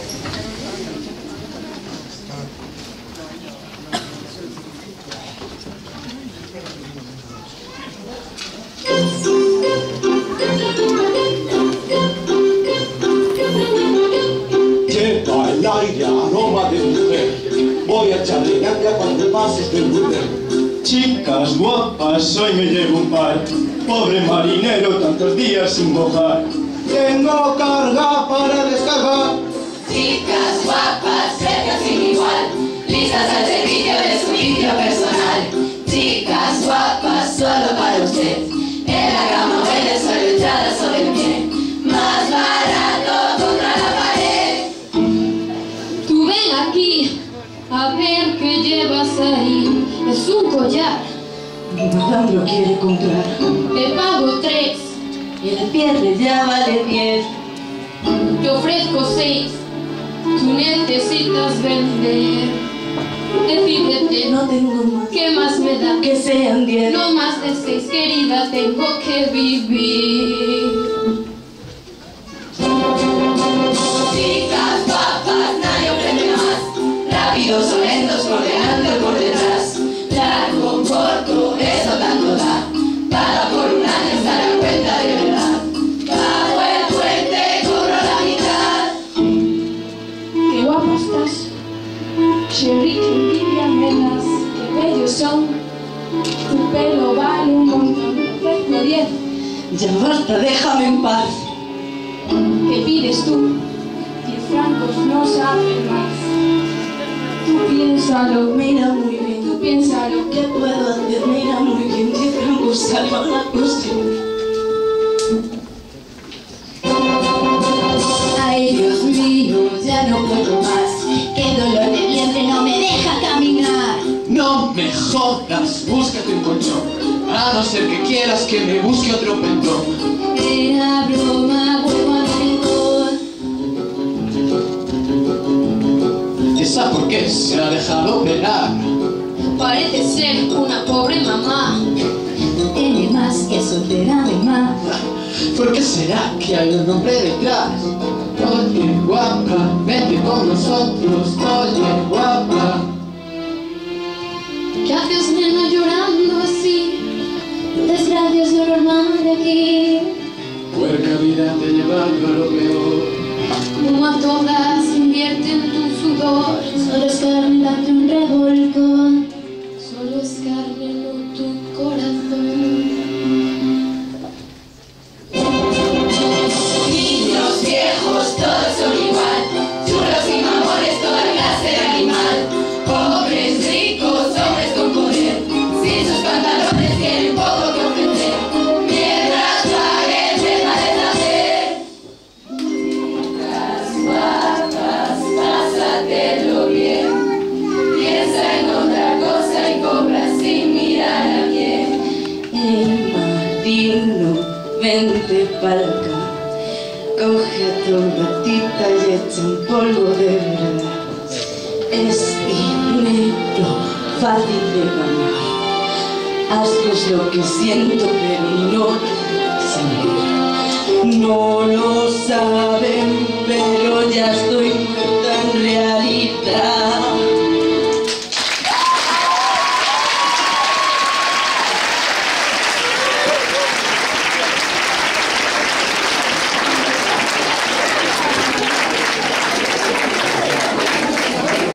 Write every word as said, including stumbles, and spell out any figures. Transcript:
Lleva el aire aroma de mujer, voy a echarle ganga cuando pases del burger. Chicas guapas, hoy me llevo un par, pobre marinero, tantos días sin mojar. Tengo carga para descargar. Chicas guapas, serias sin igual, listas al servicio de su limpio personal. Chicas guapas, solo para usted, en la cama o en el suelo echadas sobre el pie, más barato contra la pared. Tú ven aquí, a ver qué llevas ahí. Es un collar. Mi madame lo quiere comprar. Te pago tres. Y el pierde ya vale diez. Te ofrezco seis. Tú necesitas vender. Decídete. No tengo más. ¿Qué más me da? Que sean diez. No más de seis, querida, tengo que vivir. Chicas guapas, nadie ofrece más. Rápidos o lentos, por delante o por detrás. Largo, corto, eso tanto da. Paga por un año hasta la cuenta de verdad. Pago el puente, cobro la mitad. Qué guapa estás. Cherry, que envidia me das. Qué bellos son. Tu pelo vale un montón. Ofrezco diez. Ya basta, déjame en paz. ¿Qué pides tú? Diez francos no saben más. Tú piénsalo. Mira muy bien. Tú piénsalo. ¿Qué puedo hacer? Mira muy bien. Diez francos salvan la cuestión. Ay, Dios mío, ya no puedo más. Qué dolor de vientre no me deja caminar. No me jodas, búscate un colchón, a no ser que quieras que me busque otro pentón. Era broma, vuelvo a mejor. ¿Esa por qué se ha dejado operar? Parece ser una pobre mamá. Tiene más que soltera mi mamá. ¿Por qué será que hay un hombre detrás? Oye, guapa, vente con nosotros, oye, guapa. ¿Qué haces, nena, llorando así? Desgracia es lo normal de aquí. Puerca vida te llevando a lo peor. Como a todas invierten tu sudor. Solo es carne, date un revolcón. Solo es carne, no tu corazón. Niños, viejos, todos son igual. Churros y mamones, toda clase de animal. Pobres, ricos, hombres con poder. Sin sus pantalones tienen poco que ofrecer. Mientras paguen, deja de nacer. Chicas guapas, pásatelo bien. Piensa en otra cosa y compra sin mirar a quién. El marino, vente palca. Coge a tu gatita y echa un polvo de verdad. Es dinero fácil de ganar. Haz pues lo que siento, pero no lo sabes. No lo sabes.